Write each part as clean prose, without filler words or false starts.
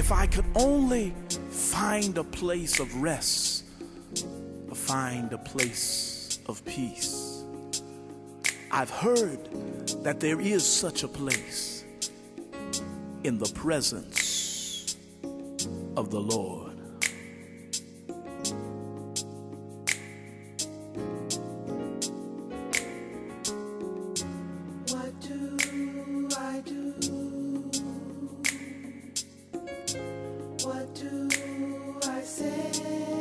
if I could only find a place of rest, find a place of peace. I've heard that there is such a place in the presence of the Lord. What do I do? What do I say?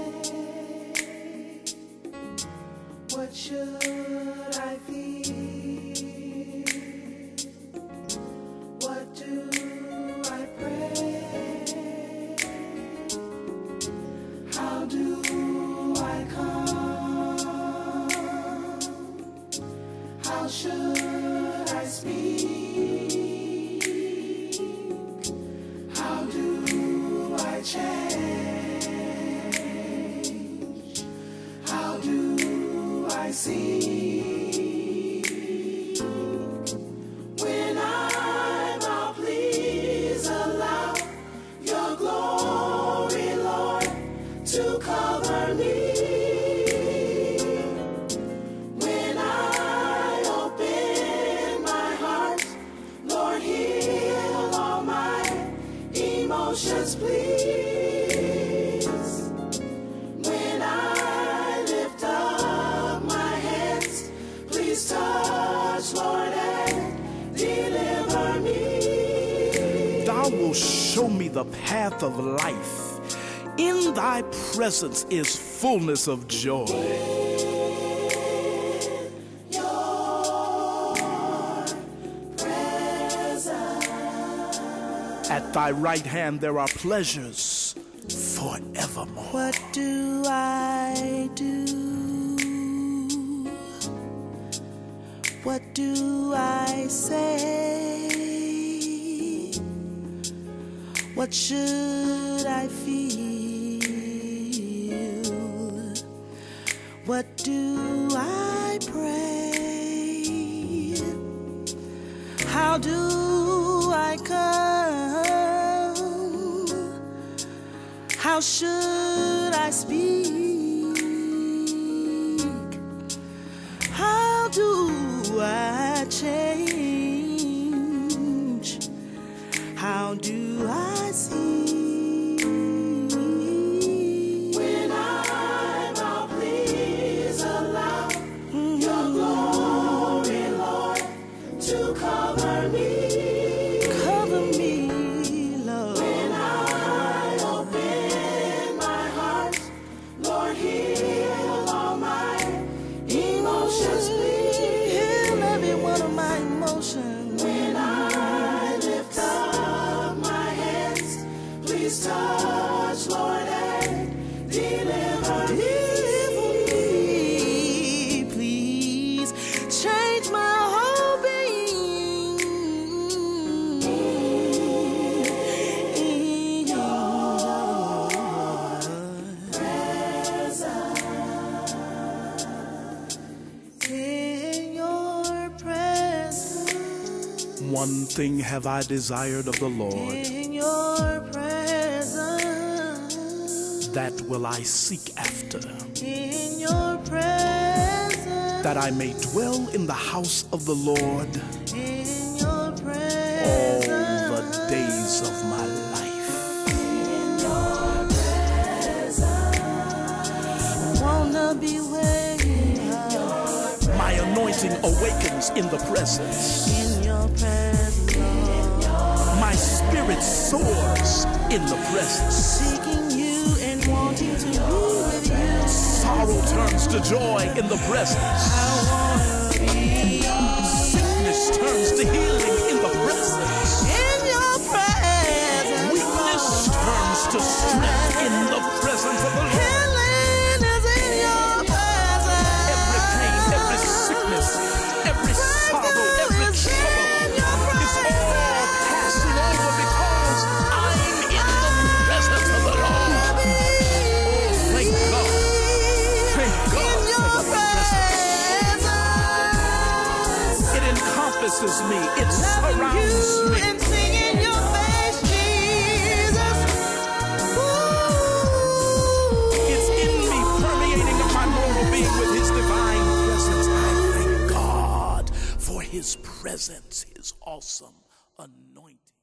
What should I feel? What do I pray? How do I come? How should I speak? How do I change? How do I see? When I'm out, please allow your glory, Lord, to cover me. When I open my heart, Lord, heal all my emotions, please. When I lift up my hands, please touch, Lord, and deliver me. Thou wilt show me the path of life. In thy presence is fullness of joy. At thy right hand there are pleasures forevermore. What do I do? What do I say? What should I feel? What do I pray? How do I come? How should I speak? How do I change? How do I see? When I'm out, please allow your glory, Lord, to cover me. Cover me, Lord. When I open my heart, Lord, heal all my emotions, please. Heal every one of my emotions. When I lift up my hands, please touch, Lord, and deliver me. Please change my whole being. In your presence. In your presence. One thing have I desired of the Lord, In your presence. that will I seek after, In your presence. that I may dwell in the house of the Lord In your all presence. the days of my life. In your presence. Wanna be where you are. My anointing awakens in the presence. In your presence, Lord. My spirit soars in the presence. Seeking you and wanting to be with you. Sorrow turns to joy in the presence. I wanna be Sickness turns to healing in the presence. in your presence. Weakness turns to strength in the presence of the Lord. Healing is in your presence. Every pain, every sickness, every sorrow, every trouble is all passing over because I'm in the presence of the Lord. Oh, thank God. Thank God for the presence. It encompasses me. It surrounds me. And sing in your face, Jesus. presence, his awesome anointing.